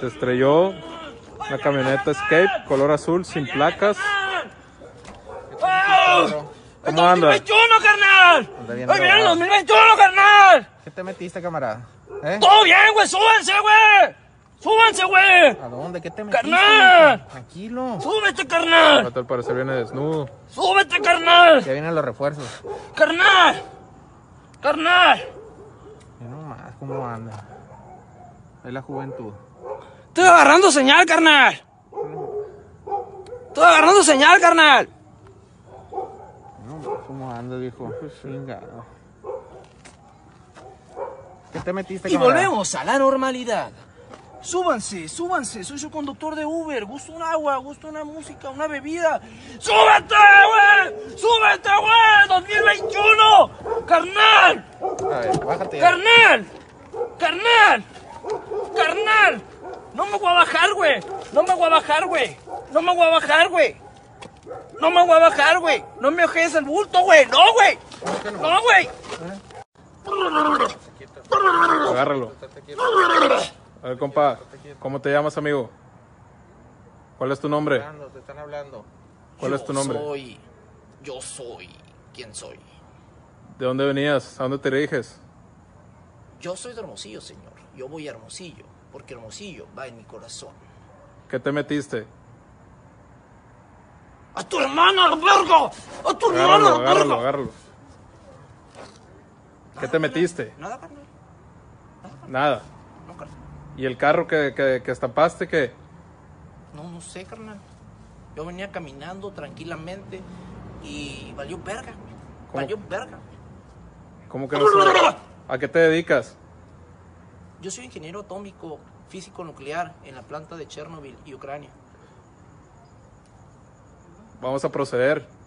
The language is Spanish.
Se estrelló una camioneta Escape, color azul, sin placas. ¿Cómo anda? 2021, carnal. Anda bien ¡Hoy viene el drogado. 2021, carnal! ¿Qué te metiste, camarada? ¿Eh? ¡Todo bien, güey! ¡Súbanse, güey! ¡Súbanse, güey! ¿A dónde? ¿Qué te metiste? ¡Carnal! Tranquilo. ¡Súbete, carnal! Al parecer viene desnudo. ¡Súbete, carnal! Ya vienen los refuerzos. ¡Carnal! ¡Carnal! Mira nomás cómo anda. Es la juventud. Estoy agarrando señal, carnal. Estoy agarrando señal, carnal. No, ¿cómo anda, viejo? Chingado. ¿Qué te metiste, Y camarada? volvemos a la normalidad. Súbanse, súbanse. Soy su conductor de Uber. Gusto un agua, gusto una música, una bebida. ¡Súbete, güey! ¡Súbete, güey! ¡2021! ¡Carnal! A ver, bájate ya. ¡Carnal! ¡Carnal! ¡Carnal! No me voy a bajar, güey. No me voy a bajar, güey. No me voy a bajar, güey. No me voy a bajar, güey. No me ojes el bulto, güey. No, güey. No, güey. Agárralo. A ver, compa, ¿cómo te llamas, amigo? ¿Cuál es tu nombre? Te están hablando. ¿Cuál es tu nombre? Yo soy quien soy. ¿De dónde venías? ¿A dónde te diriges? Yo soy de Hermosillo, señor. Yo voy a Hermosillo, porque Hermosillo va en mi corazón. ¿Qué te metiste? ¡A tu hermana, verga! ¡A tu hermana, Agárralo, verga! agárralo, agárralo. ¿Qué te metiste? Nada, carnal. Nada. No, carnal. ¿Y el carro que estampaste qué? No sé, carnal. Yo venía caminando tranquilamente y valió verga, güey. ¿Cómo? Valió verga. ¿Cómo que no sé? ¿A qué te dedicas? Yo soy ingeniero atómico, físico nuclear en la planta de Chernobyl y Ucrania. Vamos a proceder.